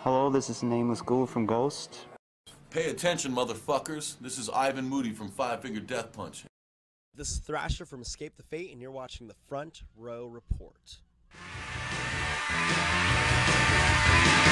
Hello, this is Nameless Ghoul from Ghost. Pay attention, motherfuckers. This is Ivan Moody from Five Finger Death Punch. This is Thrasher from Escape the Fate, and you're watching the Front Row Report.